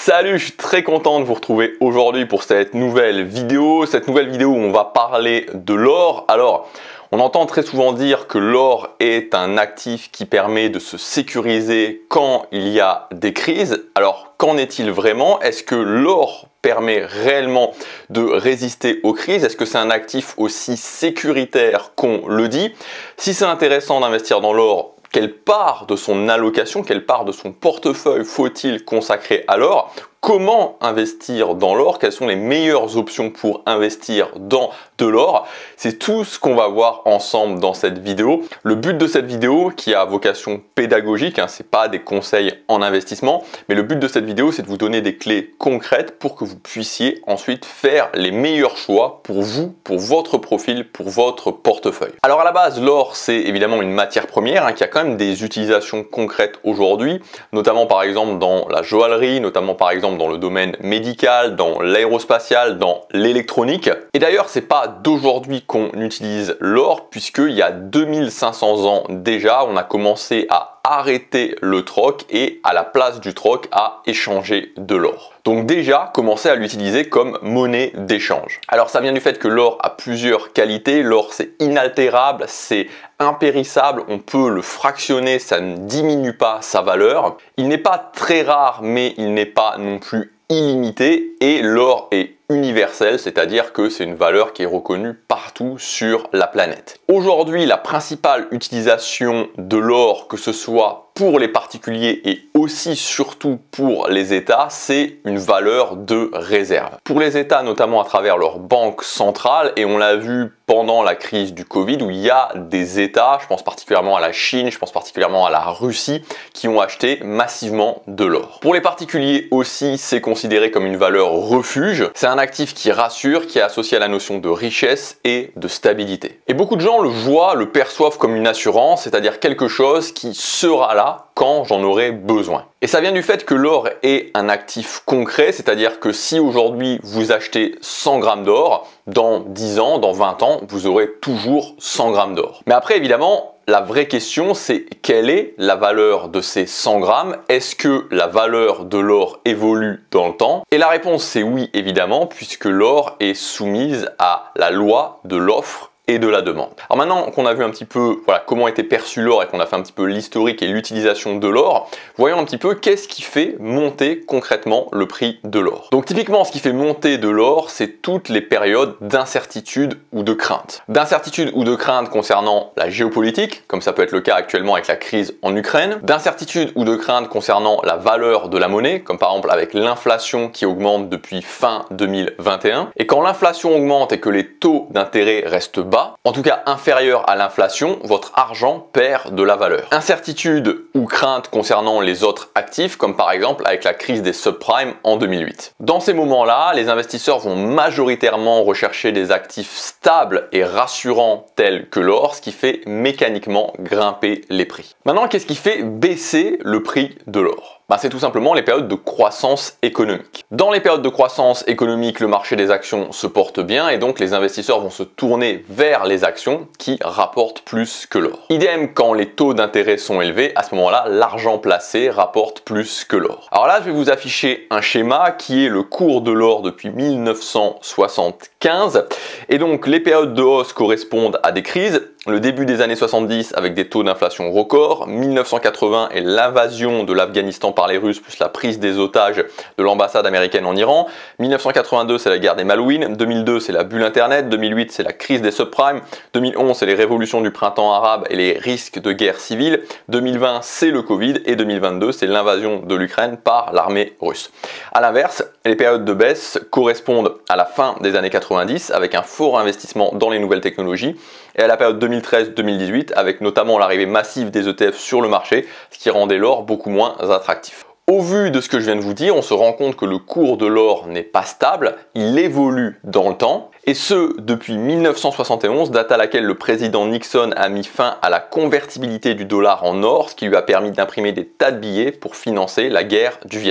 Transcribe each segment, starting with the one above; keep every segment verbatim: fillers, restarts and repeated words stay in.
Salut, je suis très content de vous retrouver aujourd'hui pour cette nouvelle vidéo. Cette nouvelle vidéo où on va parler de l'or. Alors, on entend très souvent dire que l'or est un actif qui permet de se sécuriser quand il y a des crises. Alors, qu'en est-il vraiment? Est-ce que l'or permet réellement de résister aux crises? Est-ce que c'est un actif aussi sécuritaire qu'on le dit? Si c'est intéressant d'investir dans l'or, quelle part de son allocation, quelle part de son portefeuille faut-il consacrer à l'or? Comment investir dans l'or? Quelles sont les meilleures options pour investir dans de l'or? C'est tout ce qu'on va voir ensemble dans cette vidéo. Le but de cette vidéo, qui a vocation pédagogique, hein, c'est pas des conseils en investissement, mais le but de cette vidéo, c'est de vous donner des clés concrètes pour que vous puissiez ensuite faire les meilleurs choix pour vous, pour votre profil, pour votre portefeuille. Alors à la base, l'or, c'est évidemment une matière première hein, qui a quand même des utilisations concrètes aujourd'hui, notamment par exemple dans la joaillerie, notamment par exemple dans le domaine médical, dans l'aérospatial, dans l'électronique. Et d'ailleurs, c'est pas d'aujourd'hui qu'on utilise l'or, puisqu'il y a deux mille cinq cents ans déjà, on a commencé à arrêter le troc et à la place du troc à échanger de l'or. Donc déjà, commencer à l'utiliser comme monnaie d'échange. Alors ça vient du fait que l'or a plusieurs qualités. L'or c'est inaltérable, c'est impérissable, on peut le fractionner, ça ne diminue pas sa valeur. Il n'est pas très rare, mais il n'est pas non plus illimité, et l'or est universel, c'est-à-dire que c'est une valeur qui est reconnue partout sur la planète. Aujourd'hui, la principale utilisation de l'or, que ce soit pour les particuliers et aussi surtout pour les États, c'est une valeur de réserve. Pour les États, notamment à travers leur banque centrale, et on l'a vu pendant la crise du Covid, où il y a des États, je pense particulièrement à la Chine, je pense particulièrement à la Russie, qui ont acheté massivement de l'or. Pour les particuliers aussi, c'est considéré comme une valeur refuge. C'est un actif qui rassure, qui est associé à la notion de richesse et de stabilité. Et beaucoup de gens le voient, le perçoivent comme une assurance, c'est-à-dire quelque chose qui sera là quand j'en aurai besoin. Et ça vient du fait que l'or est un actif concret, c'est-à-dire que si aujourd'hui vous achetez cent grammes d'or, dans dix ans, dans vingt ans, vous aurez toujours cent grammes d'or. Mais après, évidemment, la vraie question, c'est quelle est la valeur de ces cent grammes? Est-ce que la valeur de l'or évolue dans le temps? Et la réponse, c'est oui, évidemment, puisque l'or est soumise à la loi de l'offre et de la demande. Alors maintenant qu'on a vu un petit peu voilà, comment était perçu l'or et qu'on a fait un petit peu l'historique et l'utilisation de l'or, voyons un petit peu qu'est-ce qui fait monter concrètement le prix de l'or. Donc typiquement, ce qui fait monter de l'or, c'est toutes les périodes d'incertitude ou de crainte. D'incertitude ou de crainte concernant la géopolitique, comme ça peut être le cas actuellement avec la crise en Ukraine. D'incertitude ou de crainte concernant la valeur de la monnaie, comme par exemple avec l'inflation qui augmente depuis fin deux mille vingt et un. Et quand l'inflation augmente et que les taux d'intérêt restent bas, en tout cas inférieur à l'inflation, votre argent perd de la valeur. Incertitude ou crainte concernant les autres actifs, comme par exemple avec la crise des subprimes en deux mille huit. Dans ces moments-là, les investisseurs vont majoritairement rechercher des actifs stables et rassurants tels que l'or, ce qui fait mécaniquement grimper les prix. Maintenant, qu'est-ce qui fait baisser le prix de l'or? Ben, c'est tout simplement les périodes de croissance économique. Dans les périodes de croissance économique, le marché des actions se porte bien et donc les investisseurs vont se tourner vers les actions qui rapportent plus que l'or. Idem quand les taux d'intérêt sont élevés, à ce moment-là, l'argent placé rapporte plus que l'or. Alors là, je vais vous afficher un schéma qui est le cours de l'or depuis mille neuf cent soixante-quinze. Et donc, les périodes de hausse correspondent à des crises. Le début des années soixante-dix avec des taux d'inflation records, mille neuf cent quatre-vingts et l'invasion de l'Afghanistan par les Russes plus la prise des otages de l'ambassade américaine en Iran, mille neuf cent quatre-vingt-deux c'est la guerre des Malouines, deux mille deux c'est la bulle internet, deux mille huit c'est la crise des subprimes, deux mille onze c'est les révolutions du printemps arabe et les risques de guerre civile, deux mille vingt c'est le Covid et deux mille vingt-deux c'est l'invasion de l'Ukraine par l'armée russe. A l'inverse, les périodes de baisse correspondent à la fin des années quatre-vingt-dix avec un fort investissement dans les nouvelles technologies et à la période deux mille treize deux mille dix-huit avec notamment l'arrivée massive des E T F sur le marché, ce qui rendait l'or beaucoup moins attractif. Au vu de ce que je viens de vous dire, on se rend compte que le cours de l'or n'est pas stable, il évolue dans le temps, et ce depuis mille neuf cent soixante et onze, date à laquelle le président Nixon a mis fin à la convertibilité du dollar en or, ce qui lui a permis d'imprimer des tas de billets pour financer la guerre du Vietnam.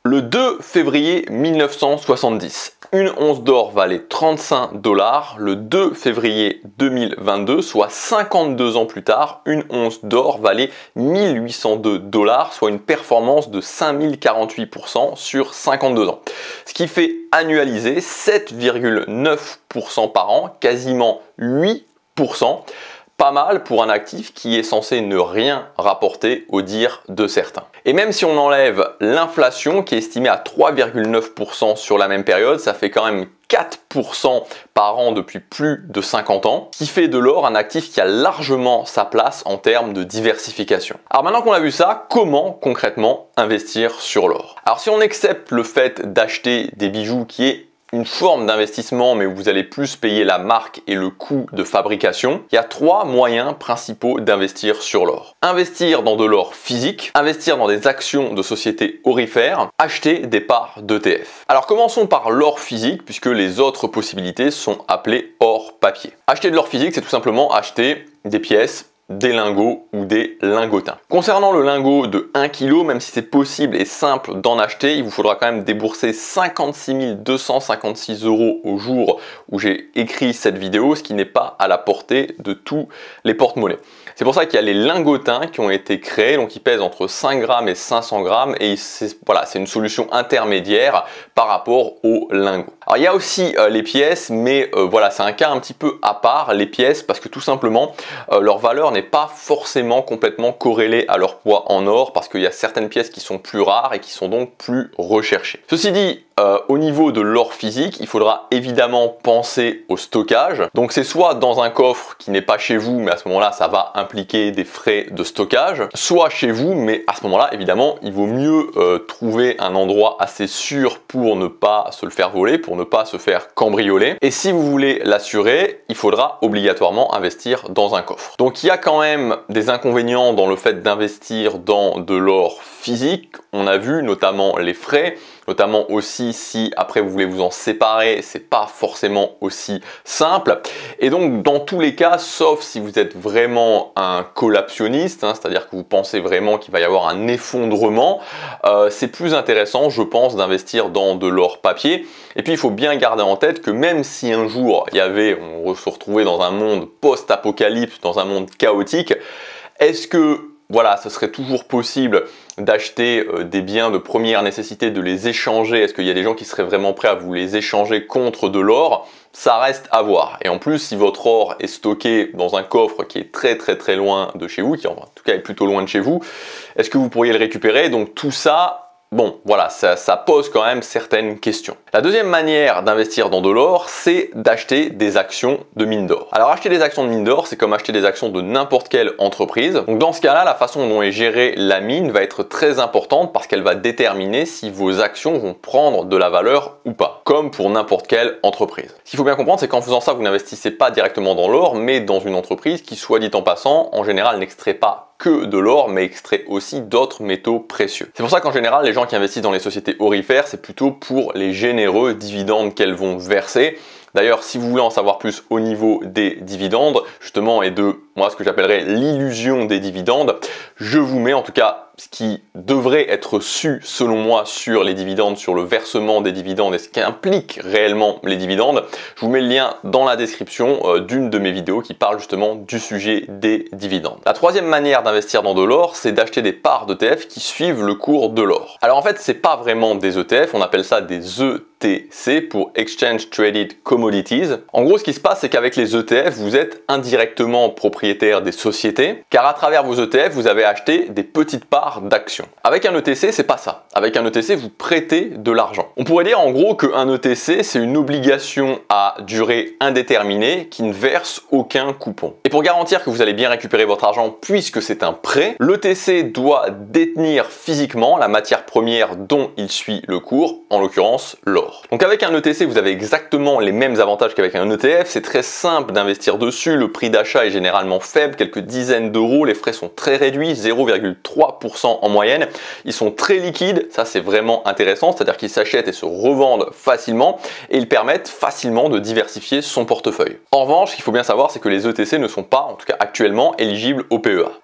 Le deux février mille neuf cent soixante-dix, une once d'or valait trente-cinq dollars. Le deux février deux mille vingt-deux, soit cinquante-deux ans plus tard, une once d'or valait mille huit cent deux dollars, soit une performance de cinq mille quarante-huit pour cent sur cinquante-deux ans. Ce qui fait annualiser sept virgule neuf pour cent par an, quasiment huit pour cent. Pas mal pour un actif qui est censé ne rien rapporter au dire de certains. Et même si on enlève l'inflation qui est estimée à trois virgule neuf pour cent sur la même période, ça fait quand même quatre pour cent par an depuis plus de cinquante ans, qui fait de l'or un actif qui a largement sa place en termes de diversification. Alors maintenant qu'on a vu ça, comment concrètement investir sur l'or? Alors si on accepte le fait d'acheter des bijoux qui est une forme d'investissement mais où vous allez plus payer la marque et le coût de fabrication, il y a trois moyens principaux d'investir sur l'or. Investir dans de l'or physique, investir dans des actions de sociétés aurifères, acheter des parts d'E T F. Alors commençons par l'or physique puisque les autres possibilités sont appelées or papier. Acheter de l'or physique, c'est tout simplement acheter des pièces, des lingots ou des lingotins. Concernant le lingot de un kilo, même si c'est possible et simple d'en acheter, il vous faudra quand même débourser cinquante-six mille deux cent cinquante-six euros au jour où j'ai écrit cette vidéo, ce qui n'est pas à la portée de tous les porte-monnaies. C'est pour ça qu'il y a les lingotins qui ont été créés, donc ils pèsent entre cinq grammes et cinq cents grammes et c'est voilà, c'est une solution intermédiaire par rapport aux lingots. Alors il y a aussi euh, les pièces, mais euh, voilà, c'est un cas un petit peu à part, les pièces, parce que tout simplement euh, leur valeur n'est pas forcément complètement corrélée à leur poids en or, parce qu'il y a certaines pièces qui sont plus rares et qui sont donc plus recherchées. Ceci dit, Euh, au niveau de l'or physique, il faudra évidemment penser au stockage. Donc c'est soit dans un coffre qui n'est pas chez vous, mais à ce moment-là, ça va impliquer des frais de stockage, soit chez vous, mais à ce moment-là, évidemment, il vaut mieux euh, trouver un endroit assez sûr pour ne pas se le faire voler, pour ne pas se faire cambrioler. Et si vous voulez l'assurer, il faudra obligatoirement investir dans un coffre. Donc il y a quand même des inconvénients dans le fait d'investir dans de l'or physique. On a vu notamment les frais, notamment aussi si après vous voulez vous en séparer, c'est pas forcément aussi simple. Et donc dans tous les cas, sauf si vous êtes vraiment un collaptionniste, hein, c'est-à-dire que vous pensez vraiment qu'il va y avoir un effondrement, euh, c'est plus intéressant, je pense, d'investir dans de l'or papier. Et puis il faut bien garder en tête que même si un jour il y avait, on se retrouvait dans un monde post-apocalypse, dans un monde chaotique, est-ce que voilà, ce serait toujours possible d'acheter euh, des biens de première nécessité, de les échanger? Est-ce qu'il y a des gens qui seraient vraiment prêts à vous les échanger contre de l'or? Ça reste à voir. Et en plus, si votre or est stocké dans un coffre qui est très très très loin de chez vous, qui en tout cas est plutôt loin de chez vous, est-ce que vous pourriez le récupérer? Donc tout ça, bon, voilà, ça, ça pose quand même certaines questions. La deuxième manière d'investir dans de l'or, c'est d'acheter des actions de mine d'or. Alors acheter des actions de mine d'or, c'est comme acheter des actions de n'importe quelle entreprise. Donc dans ce cas-là, la façon dont est gérée la mine va être très importante parce qu'elle va déterminer si vos actions vont prendre de la valeur ou pas, comme pour n'importe quelle entreprise. Ce qu'il faut bien comprendre, c'est qu'en faisant ça, vous n'investissez pas directement dans l'or, mais dans une entreprise qui, soit dit en passant, en général n'extrait pas que de l'or, mais extrait aussi d'autres métaux précieux. C'est pour ça qu'en général, les gens qui investissent dans les sociétés aurifères, c'est plutôt pour les généreux dividendes qu'elles vont verser. D'ailleurs, si vous voulez en savoir plus au niveau des dividendes, justement, et de moi ce que j'appellerais l'illusion des dividendes, je vous mets en tout cas ce qui devrait être su selon moi sur les dividendes, sur le versement des dividendes et ce qu'impliquent réellement les dividendes. Je vous mets le lien dans la description euh, d'une de mes vidéos qui parle justement du sujet des dividendes. La troisième manière d'investir dans de l'or, c'est d'acheter des parts d'E T F qui suivent le cours de l'or. Alors en fait, c'est pas vraiment des E T F, on appelle ça des E T C pour Exchange Traded Commodities. En gros, ce qui se passe, c'est qu'avec les E T F, vous êtes indirectement propriétaire des sociétés, car à travers vos E T F, vous avez acheté des petites parts d'actions. Avec un E T C, c'est pas ça. Avec un E T C, vous prêtez de l'argent. On pourrait dire en gros qu'un E T C, c'est une obligation à durée indéterminée qui ne verse aucun coupon. Et pour garantir que vous allez bien récupérer votre argent puisque c'est un prêt, l'E T C doit détenir physiquement la matière première dont il suit le cours, en l'occurrence l'or. Donc avec un E T C, vous avez exactement les mêmes avantages qu'avec un E T F. C'est très simple d'investir dessus. Le prix d'achat est généralement faible, quelques dizaines d'euros. Les frais sont très réduits, zéro virgule trois pour cent en moyenne. Ils sont très liquides, ça c'est vraiment intéressant, c'est-à-dire qu'ils s'achètent et se revendent facilement et ils permettent facilement de diversifier son portefeuille. En revanche, ce qu'il faut bien savoir, c'est que les E T C ne sont pas, en tout cas actuellement, éligibles au P E A.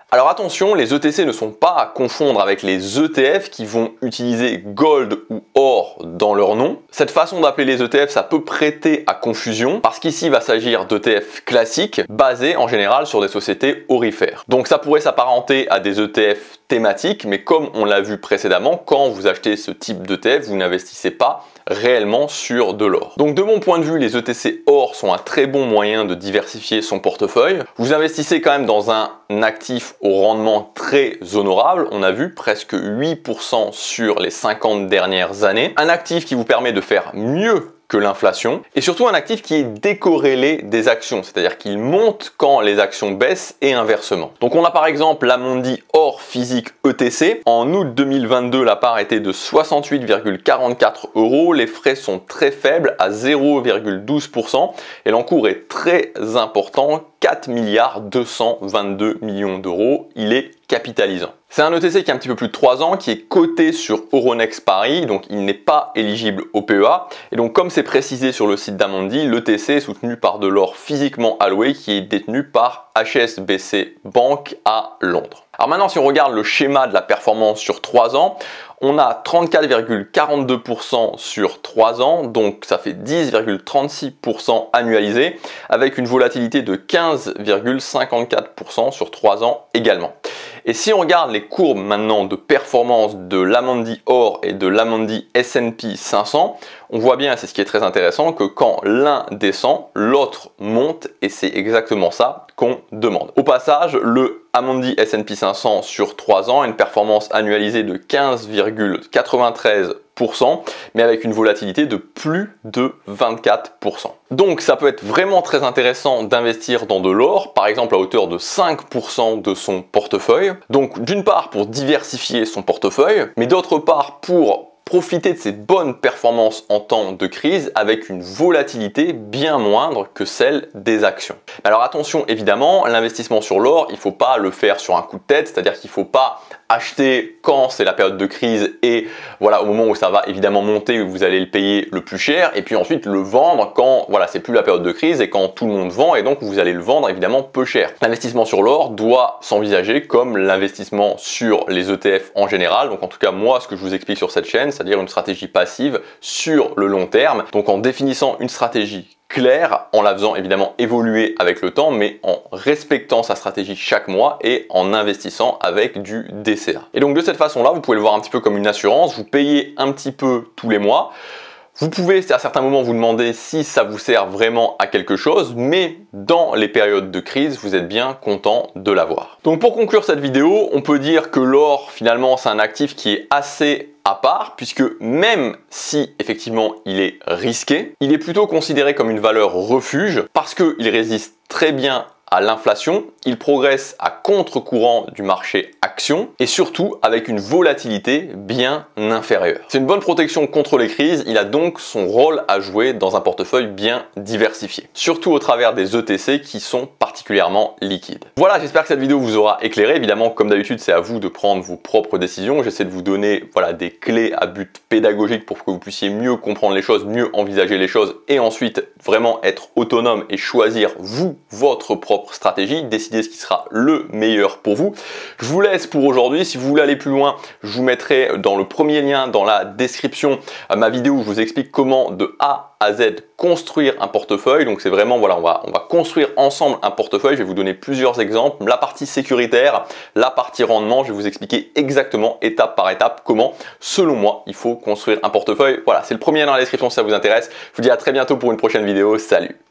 Alors attention, les E T C ne sont pas à confondre avec les E T F qui vont utiliser gold ou or dans leur nom. Cette façon d'appeler les E T F, ça peut prêter à confusion parce qu'ici il va s'agir d'E T F classiques basés en général sur des sociétés aurifères. Donc ça pourrait s'apparenter à des E T F thématiques, mais comme on l'a vu précédemment, quand vous achetez ce type d'E T F, vous n'investissez pas réellement sur de l'or. Donc de mon point de vue, les E T C or sont un très bon moyen de diversifier son portefeuille. Vous investissez quand même dans un actif au rendement très honorable, on a vu presque huit pour cent sur les cinquante dernières années. Un actif qui vous permet de faire mieux que l'inflation, et surtout un actif qui est décorrélé des actions, c'est-à-dire qu'il monte quand les actions baissent et inversement. Donc on a par exemple l'Amundi Or Physique E T C. En août deux mille vingt-deux, la part était de soixante-huit virgule quarante-quatre euros. Les frais sont très faibles à zéro virgule douze pour cent et l'encours est très important, quatre milliards deux cent vingt-deux millions d'euros. Il est capitalisant. C'est un E T C qui a un petit peu plus de trois ans, qui est coté sur Euronext Paris, donc il n'est pas éligible au P E A. Et donc comme c'est précisé sur le site d'Amundi, l'E T C est soutenu par de l'or physiquement alloué qui est détenu par H S B C Bank à Londres. Alors maintenant, si on regarde le schéma de la performance sur trois ans, on a trente-quatre virgule quarante-deux pour cent sur trois ans, donc ça fait dix virgule trente-six pour cent annualisé, avec une volatilité de quinze virgule cinquante-quatre pour cent sur trois ans également. Et si on regarde les courbes maintenant de performance de l'Amundi Or et de l'Amundi S and P cinq cents, on voit bien, c'est ce qui est très intéressant, que quand l'un descend, l'autre monte, et c'est exactement ça qu'on demande. Au passage, le Amundi S and P cinq cents sur trois ans a une performance annualisée de quinze virgule quatre-vingt-treize pour cent, mais avec une volatilité de plus de vingt-quatre pour cent. Donc ça peut être vraiment très intéressant d'investir dans de l'or, par exemple à hauteur de cinq pour cent de son portefeuille. Donc d'une part pour diversifier son portefeuille, mais d'autre part pour profiter de ces bonnes performances en temps de crise avec une volatilité bien moindre que celle des actions. Alors attention, évidemment, l'investissement sur l'or, il ne faut pas le faire sur un coup de tête, c'est-à-dire qu'il ne faut pas acheter quand c'est la période de crise et voilà au moment où ça va évidemment monter, où vous allez le payer le plus cher, et puis ensuite le vendre quand voilà c'est plus la période de crise et quand tout le monde vend, et donc vous allez le vendre évidemment peu cher. L'investissement sur l'or doit s'envisager comme l'investissement sur les E T F en général. Donc en tout cas moi, ce que je vous explique sur cette chaîne, c'est-à-dire une stratégie passive sur le long terme, donc en définissant une stratégie claire, en la faisant évidemment évoluer avec le temps, mais en respectant sa stratégie chaque mois et en investissant avec du D C A. Et donc de cette façon-là, vous pouvez le voir un petit peu comme une assurance, vous payez un petit peu tous les mois. Vous pouvez à certains moments vous demander si ça vous sert vraiment à quelque chose, mais dans les périodes de crise, vous êtes bien content de l'avoir. Donc pour conclure cette vidéo, on peut dire que l'or, finalement, c'est un actif qui est assez à part, puisque même si effectivement il est risqué, il est plutôt considéré comme une valeur refuge parce qu'il résiste très bien à l'inflation, il progresse à contre-courant du marché action et surtout avec une volatilité bien inférieure. C'est une bonne protection contre les crises, il a donc son rôle à jouer dans un portefeuille bien diversifié, surtout au travers des E T C qui sont particulièrement liquides. Voilà, j'espère que cette vidéo vous aura éclairé. Évidemment, comme d'habitude, c'est à vous de prendre vos propres décisions. J'essaie de vous donner voilà, des clés à but pédagogique pour que vous puissiez mieux comprendre les choses, mieux envisager les choses et ensuite vraiment être autonome et choisir vous, votre propre stratégie, décider ce qui sera le meilleur pour vous. Je vous laisse pour aujourd'hui. Si vous voulez aller plus loin, je vous mettrai dans le premier lien dans la description ma vidéo où je vous explique comment de A à Z construire un portefeuille. Donc c'est vraiment voilà, on va on va construire ensemble un portefeuille. Je vais vous donner plusieurs exemples. La partie sécuritaire, la partie rendement, je vais vous expliquer exactement étape par étape comment, selon moi, il faut construire un portefeuille. Voilà, c'est le premier lien dans la description si ça vous intéresse. Je vous dis à très bientôt pour une prochaine vidéo. Salut.